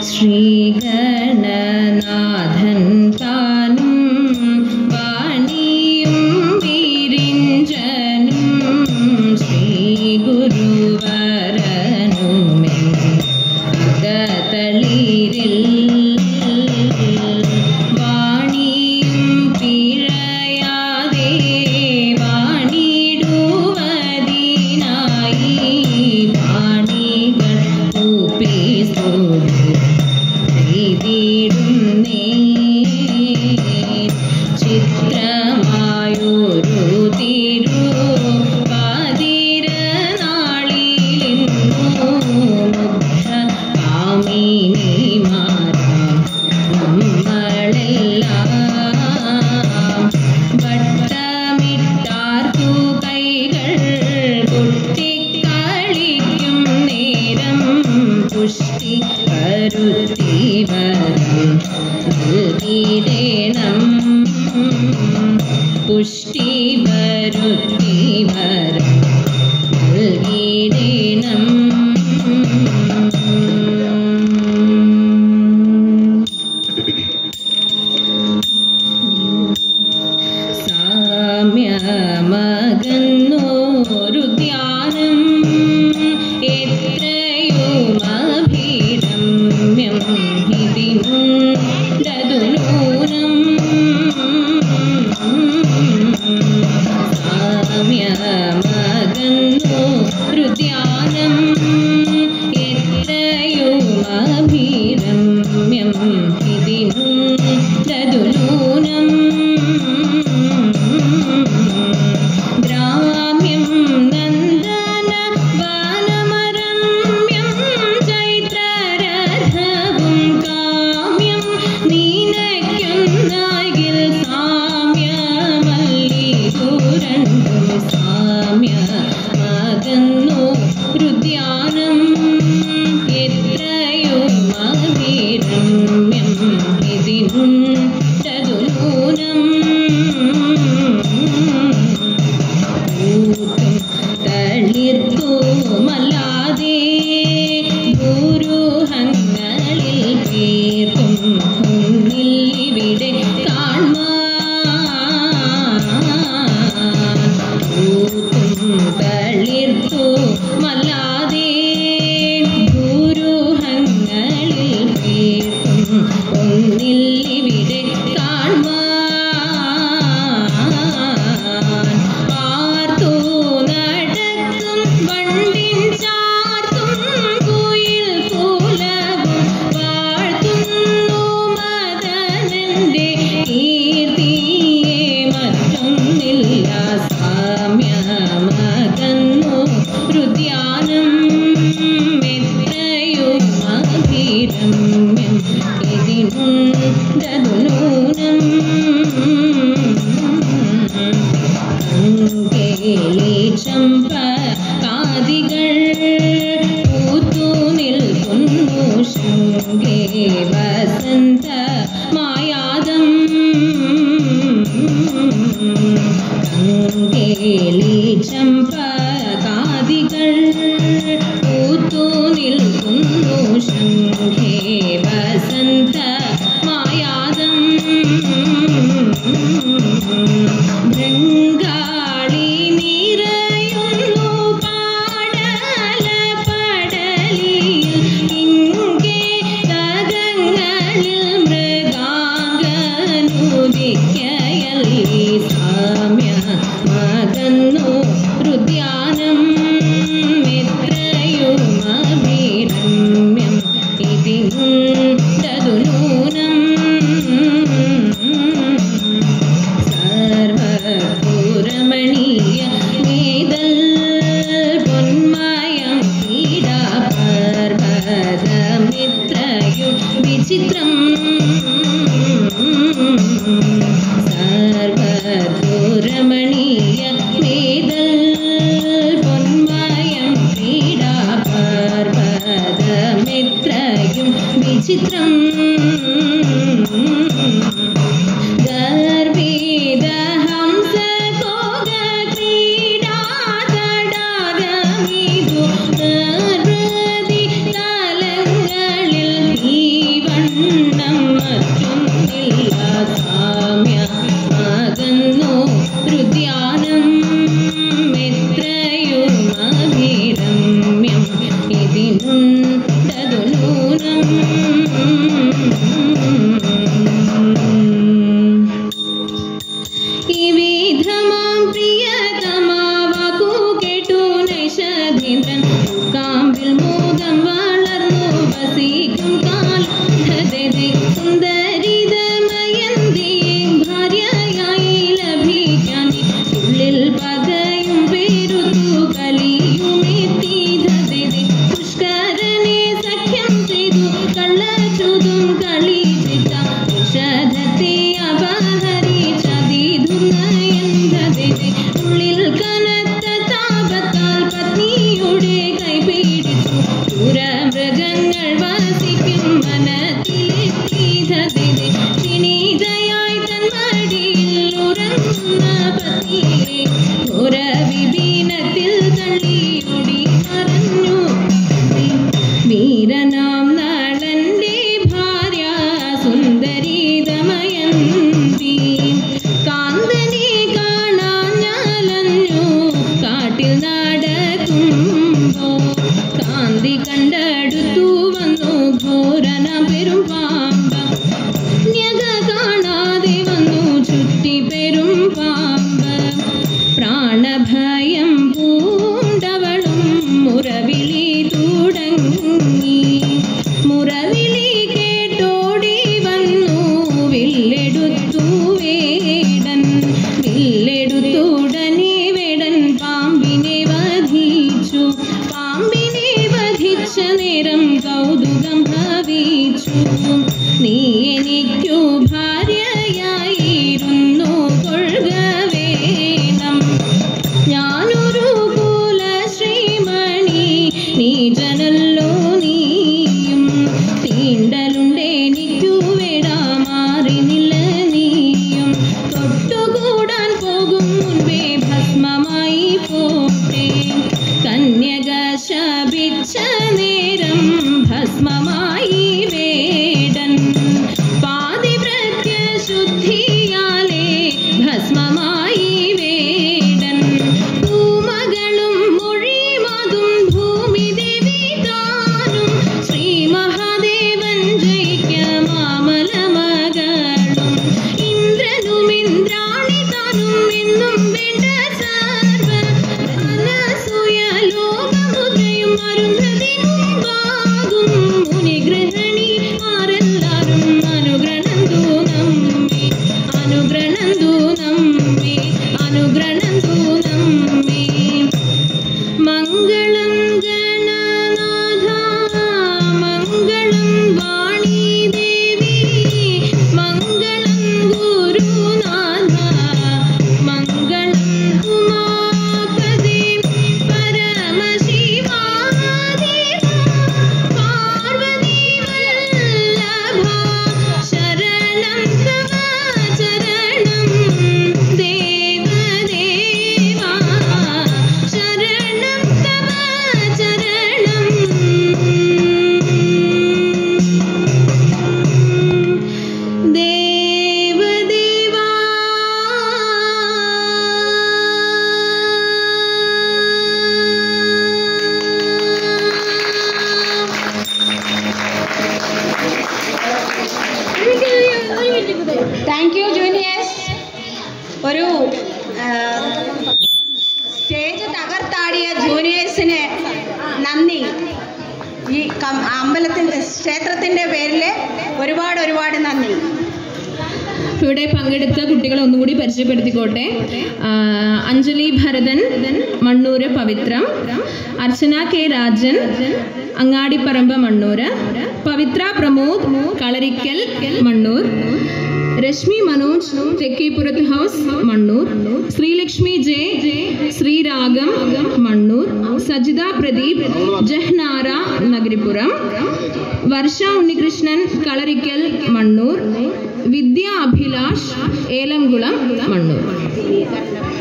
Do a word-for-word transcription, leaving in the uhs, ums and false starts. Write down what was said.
ശ്രീഗണനാഥൻ താനും വാണിയും വിരിഞ്ചനും ശ്രീഗുരുവരനുമെന്തളിരിൽ വാണിയും പിഴയാതെ വാണിടുവതിനായി വാണികൾ ൂപ്പിടുന്നേ ചിത്രമായൊരു തിരു പതിരനാളിലിന്നു മുഗ്ധ കാമിനിമാരാം നമ്മളെല്ലാം വട്ടമിട്ടാർക്കു കൈകൾ കൊട്ടിക്കളിക്കും നേരം പുഷ്ടി കരുത്തി വരം നൽകിടേണം പുഷ്ടി വരുത്തി വരം നൽകിടേണം സാമ്യമകന്നോരു ധ്യാനം എത്രയുമഭിരമ്യം ഇതിനുണ്ടതുനൂനം സാമ്യമകന്നോരു ധ്യാനം എത്രയുമഭിരമ്യം ഇതിനുണ്ടതുനൂനം ഗ്രാമ്യം നന്ദന വനമരമ്യം ചൈത്രരഥവും കാമ്യം നീനയ്ക്കൊന്നാകിൽ സാമ്യമല്ലിതുരണ്ടും സാമ്യമകന്നു രുദ്യാനം എത്രയുമഭിരമ്യം ഇതിനുണ്ടതുനൂനം തളിർത്തുമല്ലാതെ ഗുരുഹങ്ങളിൽ തീർക്കും ഒന്നിൽ ഇവിടെ കാണും തളിർത്തുമല്ലാതെ ഗുരുഹങ്ങളിൽ തീർക്കും ഒന്നിൽ ഇവിടെ കാണും ആർത്തു നടക്കും വണ്ടിൻ ചാർത്തും കുയിൽ കൂലവും വാഴ്ത്തുന്നു മദനന്റെ കീർത്തിയെ മറ്റൊന്നില്ല സാമ്യമകന്നു രുദ്യാനം എത്രയുമഭിരമ്യം ഇതിനുണ്ടതുനൂനം കേളി ചമ്പ കാതികൾ പൂത്തു നിൽക്കുന്നു ശൃംഗേ വസന്ത മായാദം കങ്കേളി ചമ്പ കാതികൾ പൂത്തു നിൽക്കുന്നു ശൃംഗേ വസന്ത മായാദം ബംഗാളി നിറയുന്നു പാടല പടലിൽ ഇங்கே തകങ്ങളിൽ മൃഗാംഗനുദിക്കയല്ലി സാമ്യമകന്നു രുദ്യാനം എത്രയുമഭിരമ്യം ഇതിനുണ്ടതുനൂനം സർവപുരമണീയ വേദൽ പൊന്മയം പീഡാ പർവതമിത്രയും വിചിത്രം സർവപുരമണീയ വേദൽ പൊന്മയം പീഡാ പർവതമിത്രയും വിചിത്രം ഗർഭീത ഹംസ കോഗ ക്രീഡാ തടാകമിതു നിർവൃതി തലങ്ങളിൽ ഈ വിധമാം പ്രിയതമാവാക്കു കേട്ടു നൈഷധീന്ദ്രൻ കാമ്പിൽ മോദം വളർന്നു വസിക്കും കാലേ സുന്ദരിതമയന്തി ഭാര്യയായി ലഭിക്കാൻ ഉള്ളിൽ പകയും പെരുത്തു കലിയുമെത്തിതേ പുഷ്കരനെ സഖ്യം ചെയ്തു കള്ളച്ചുതും കളിച്ചിട്ട ഔഷധത്തെ അപഹരിച്ചതിധുനയന്തേ ഉള്ളിൽ കനത്ത താപത്താൽ പത്നിയുടെ കൈപിടിച്ചു ക്രൂരമൃഗങ്ങൾ വസിക്കും വനത്തിലെത്തിതേ ക്ഷീണിതയായി തൻ മടിയിൽ ഉറങ്ങുന്ന പത്നിയെ ഘോരവിപീനത്തിൽ തള്ളിയോടി പറഞ്ഞു വീരനാം നളന്റെ ഭാര്യ സുന്ദരി ദമയന്തി കാന്തനെ കാണാഞ്ഞലഞ്ഞു കാട്ടിൽ നടക്കുമ്പോ കാന്തി കണ്ടടുത്തു വന്നു ഘോരന പെരും പാമ്പ ന്യക കാണാതെ വന്നു ചുറ്റി പെരും പാമ്പ പ്രാണഭയം പൂണ്ടവളും മുറവിളി തുടങ്ങി മുറവിളി കേട്ടോടി വന്നു വില്ലെടുത്തു വേടൻ വില്ലെടുത്തുടനെ വേടൻ പാമ്പിനെ വധിച്ചു പാമ്പിനെ വധിച്ച നേരം കൗതുകം ഭവിച്ചു നീ എനിക്കു ഭാര്യയായിരുന്നു കൊള്ളുക വേണം ഞാനൊരു കുല ശ്രീമണി നീ ജനല്ലോ നീയും തീണ്ടലുണ്ടെനിക്കു വേടാ മാറി നില്ല നീയും തൊട്ടുകൂടാൻ പോകും മുൻപേ ഭസ്മമായി പോട്ടെ കന്യക ശപിച്ച നേരം ഭസ്മമായി വേടൻ പാതിവ്രത്യശുദ്ധിയാലേ ഭസ്മമായി വേടൻ ഭൂമകളും മൊഴിമാതും ഭൂമിദേവി താനും ശ്രീ മഹാദേവൻ ജയിക്ക മാമല മകളും ഇന്ദ്രനും ഇന്ദ്രാണി താനും എന്നും വേണ്ട സർവ അനസൂയ ലോകമുദ്രയും അരുന്ധതി മുമ്പാകും മുനിഗ്രഹണി ആരെല്ലാരും അനുഗ്രഹന്തു നമ്മെ അനുഗ്രഹന്തു നമ്മെ അനുഗ്രഹന്തു നമ്മെ മംഗളം ഗണനാഥ മംഗളം വാണി ദേവി മംഗളം ഗുരുനാഥ മംഗളം ഉമാപദേ പരമശിവാദേവ പാർവതി വല്ലഭ ശരണം തവ ചരണം ദേവദേവ ശരണം തവ ചരണം ദേവദേവ താങ്ക് യു ജൂനിയേഴ്സ്. ഒരു സ്റ്റേജ് തകർത്താടിയ ജൂനിയേഴ്സിന് നന്ദി. ഈ അമ്പലത്തിൻ്റെ ക്ഷേത്രത്തിൻ്റെ പേരിൽ ഒരുപാട് ഒരുപാട് നന്ദി. ഇവിടെ പങ്കെടുത്ത കുട്ടികളെ ഒന്നുകൂടി പരിചയപ്പെടുത്തിക്കോട്ടെ. Anjali Bharathan Mannur Pavithram, Archana K Rajan Angadipparamba Mannur, Pavithra Pramod Kalarikkal Mannur, Reshmi Manoj Thekkepurath house Mannur, Sreelakshmi J Sreeragam Mannur, Sajitha Pradeep Jahnara Nagaripuram, Varsha Unnikrishnan Kalarikkal Mannur, Vidya Abhilash Elamkulam Mannur.